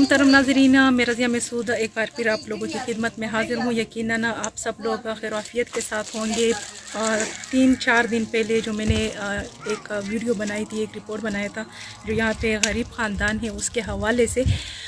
मोहतरम नाज़रीन, मैं रज़िया मसूद एक बार फिर आप लोगों की खिदमत में हाज़िर हूँ। यकीनन आप सब लोग खैर आफियत के साथ होंगे। 3-4 दिन पहले जो मैंने एक वीडियो बनाई थी, एक रिपोर्ट बनाया था जो यहाँ पे गरीब ख़ानदान है उसके हवाले से,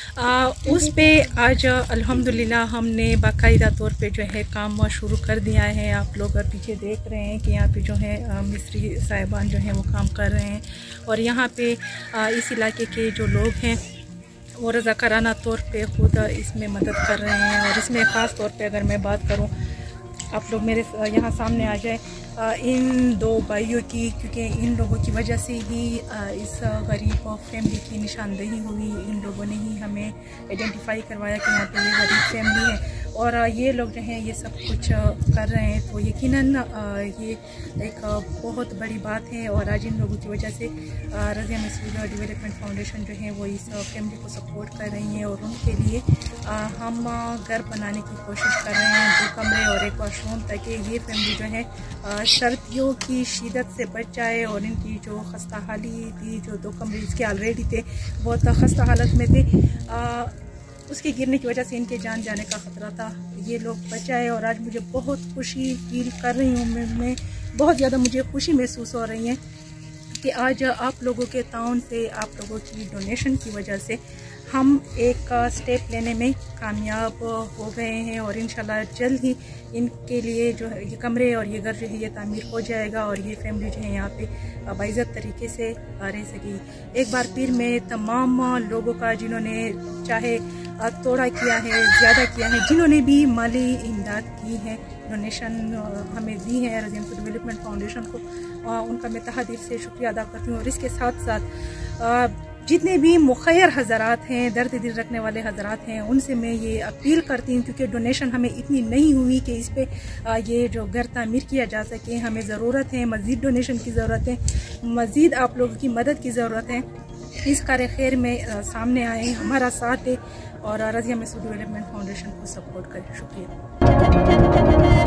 उस पे आज अल्हम्दुलिल्लाह हमने बाकायदा तौर पे जो है काम शुरू कर दिया है। आप लोग पीछे देख रहे हैं कि यहाँ पे जो है मिस्त्री साहिबान जो हैं वो काम कर रहे हैं और यहाँ पे इस इलाके के जो लोग हैं वो रज़ाकाराना तौर पे खुद इसमें मदद कर रहे हैं। और इसमें ख़ास तौर पे अगर मैं बात करूं, आप लोग मेरे यहाँ सामने आ जाए इन दो भाइयों की, क्योंकि इन लोगों की वजह से ही इस गरीब फैमिली की निशानदेही हुई। इन लोगों ने ही हमें आइडेंटिफाई करवाया कि यहाँ पे ये गरीब फैमिली है और ये लोग जो हैं ये सब कुछ कर रहे हैं। तो यकीनन ये एक बहुत बड़ी बात है और आज इन लोगों की वजह से रज़िया मसूद डेवलपमेंट फाउंडेशन जो है वो इस फैमिली को सपोर्ट कर रही है और उनके लिए हम घर बनाने की कोशिश कर रहे हैं, 2 कमरे और 1 वॉशरूम, ताकि ये फैमिली जो है सर्दियों की शिद्दत से बच जाए। और इनकी जो खस्ता हाली थी, जो 2 कमरे इसके ऑलरेडी थे बहुत खस्ता हालत में थे, उसके गिरने की वजह से इनके जान जाने का ख़तरा था, ये लोग बचाए। और आज मुझे बहुत खुशी फील कर रही हूँ, मैं बहुत ज़्यादा मुझे खुशी महसूस हो रही है कि आज आप लोगों के ताउन से, आप लोगों की डोनेशन की वजह से हम एक स्टेप लेने में कामयाब हो गए हैं और इंशाल्लाह जल्द ही इनके लिए जो है ये कमरे और ये घर जो है ये तामीर हो जाएगा और ये फैमिली जो है यहाँ पे बाइज़्ज़त तरीके से रह सकेगी। एक बार फिर मैं तमाम लोगों का, जिन्होंने चाहे थोड़ा किया है, ज़्यादा किया है, जिन्होंने भी माली इमदाद की है, डोनेशन हमें दी है रज़िया मसूद डेवलपमेंट फाउंडेशन को, उनका मैं तहे दिल से शुक्रिया अदा करती हूँ। और इसके साथ साथ जितने भी मुखैर हज़रात हैं, दर्द दिल रखने वाले हज़रात हैं, उनसे मैं ये अपील करती हूँ, क्योंकि डोनेशन हमें इतनी नहीं हुई कि इस पे ये जो घर तामीर किया जा सके। हमें ज़रूरत है, मज़ीद डोनेशन की ज़रूरत है, मज़ीद आप लोगों की मदद की ज़रूरत है। इस कार्य खैर में सामने आए, हमारा साथ है और रज़िया मसूद डेवलपमेंट फाउंडेशन को सपोर्ट करें। शुक्रिया।